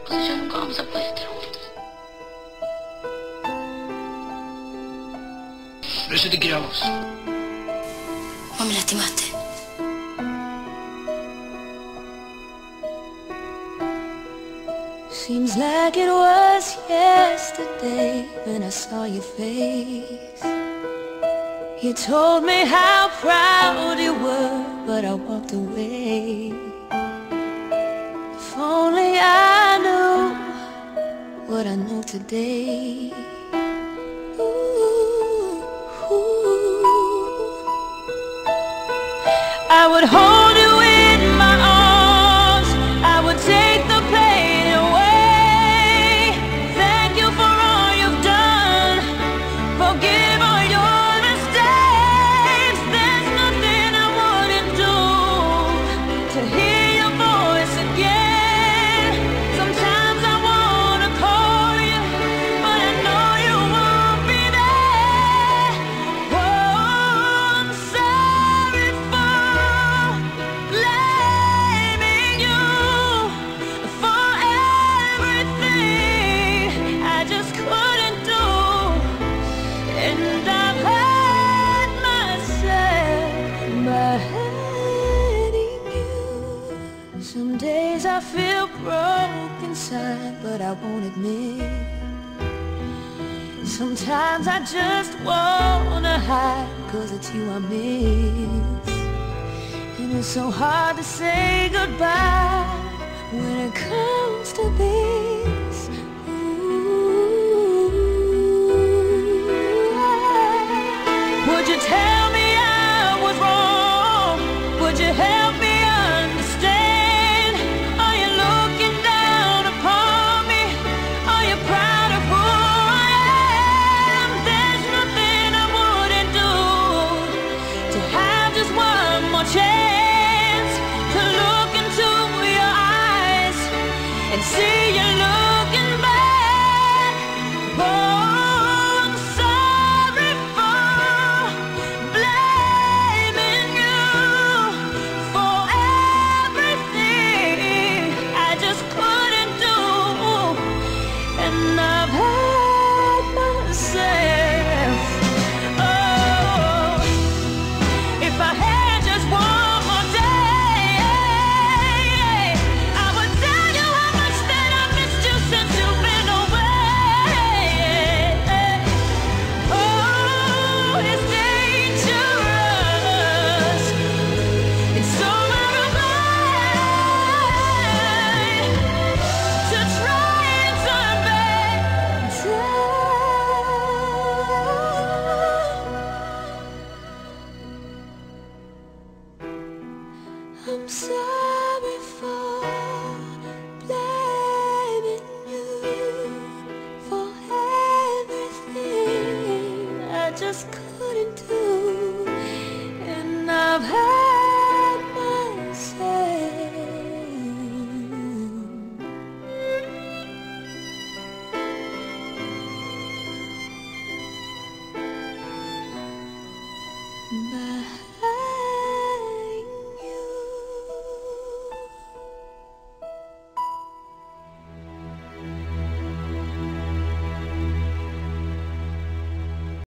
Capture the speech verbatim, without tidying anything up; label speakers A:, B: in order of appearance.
A: pues ya nunca vamos a poder estar juntos.
B: Por eso te quiero a vos.
A: Vos me lastimaste.
C: Seems like it was yesterday when I saw your face. You told me how proud you were, but I walked away. If only I knew what I know today. Ooh, ooh. I would hold you in my arms, I would take the pain away. Thank you for all you've done, forgive all your mistakes. There's nothing I wouldn't do to hear your voice again. Sometimes I wanna call you, but I know you won't be there. Oh, I'm sorry for blaming you for everything I just couldn't do. And I've hurt myself by hurting you. Some days I feel broke inside, but I won't admit. Sometimes I just wanna hide, cause it's you I miss. And it's so hard to say goodbye when it comes to this. Ooh. Would you tell me I was wrong? Would you help me understand? Are you looking down upon me? Are you proud of who I am? There's nothing I wouldn't do to have just one more chance to look into your eyes and see you looking back. Oh, I'm sorry for blaming you for everything I just couldn't do. And I've hurt myself. Oh, if I had just one more day, I would tell you how much that I missed you since you've been away. Oh, it's dangerous. It's so out of line to try and turn back time. I'm sorry for blaming you for everything I just couldn't do. And I've had